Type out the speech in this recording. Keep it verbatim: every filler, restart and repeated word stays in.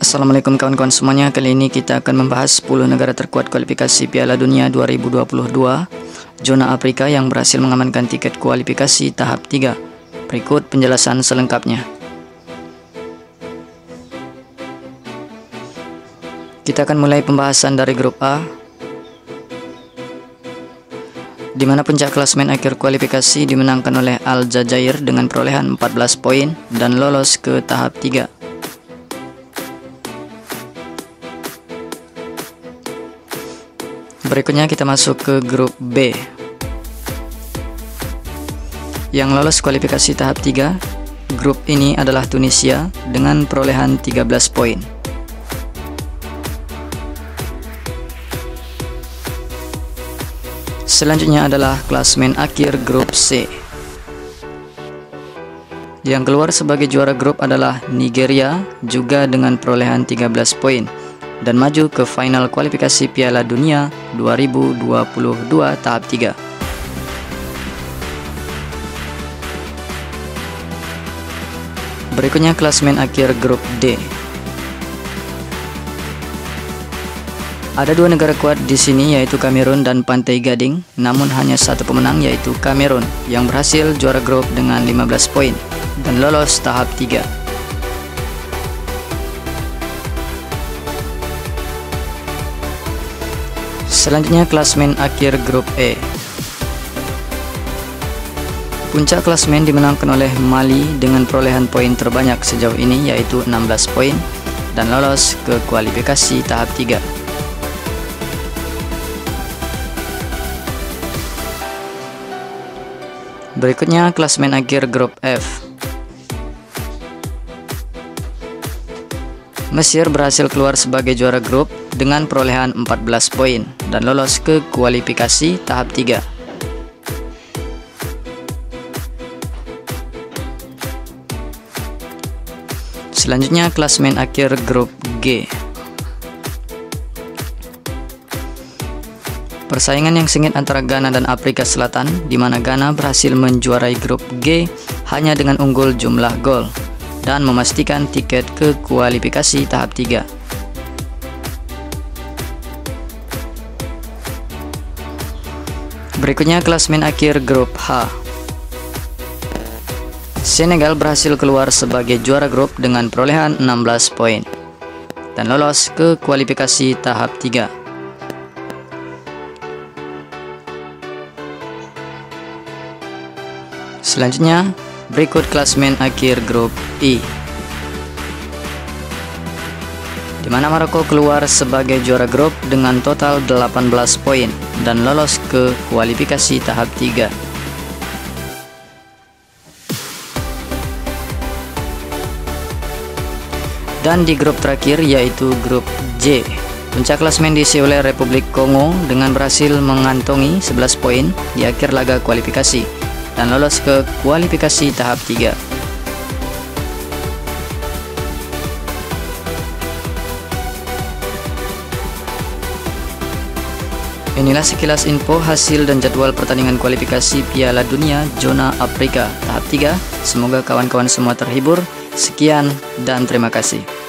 Assalamualaikum kawan-kawan semuanya. Kali ini kita akan membahas sepuluh negara terkuat kualifikasi Piala Dunia dua ribu dua puluh dua zona Afrika yang berhasil mengamankan tiket kualifikasi tahap tiga. Berikut penjelasan selengkapnya. Kita akan mulai pembahasan dari grup A, di mana puncak klasemen akhir kualifikasi dimenangkan oleh Aljazair dengan perolehan empat belas poin dan lolos ke tahap tiga. Berikutnya kita masuk ke grup B. Yang lolos kualifikasi tahap tiga, grup ini adalah Tunisia dengan perolehan tiga belas poin. Selanjutnya adalah klasemen akhir grup C. Yang keluar sebagai juara grup adalah Nigeria juga dengan perolehan tiga belas poin dan maju ke final kualifikasi Piala Dunia dua ribu dua puluh dua tahap tiga. Berikutnya klasemen akhir grup D. Ada dua negara kuat di sini yaitu Kamerun dan Pantai Gading, namun hanya satu pemenang yaitu Kamerun yang berhasil juara grup dengan lima belas poin dan lolos tahap tiga. Selanjutnya klasemen akhir grup E. Puncak klasemen dimenangkan oleh Mali dengan perolehan poin terbanyak sejauh ini yaitu enam belas poin dan lolos ke kualifikasi tahap tiga. Berikutnya klasemen akhir grup F. Mesir berhasil keluar sebagai juara grup dengan perolehan empat belas poin dan lolos ke kualifikasi tahap tiga. Selanjutnya klasemen akhir grup G. Persaingan yang sengit antara Ghana dan Afrika Selatan, di mana Ghana berhasil menjuarai grup G hanya dengan unggul jumlah gol dan memastikan tiket ke kualifikasi tahap tiga. Berikutnya klasemen akhir grup H. Senegal berhasil keluar sebagai juara grup dengan perolehan enam belas poin dan lolos ke kualifikasi tahap tiga. Selanjutnya, berikut klasemen akhir grup I, di mana Maroko keluar sebagai juara grup dengan total delapan belas poin dan lolos ke kualifikasi tahap tiga. Dan di grup terakhir yaitu grup J, puncak klasemen diisi oleh Republik Kongo dengan berhasil mengantongi sebelas poin di akhir laga kualifikasi dan lolos ke kualifikasi tahap tiga. Inilah sekilas info hasil dan jadwal pertandingan kualifikasi Piala Dunia zona Afrika tahap tiga. Semoga kawan-kawan semua terhibur. Sekian dan terima kasih.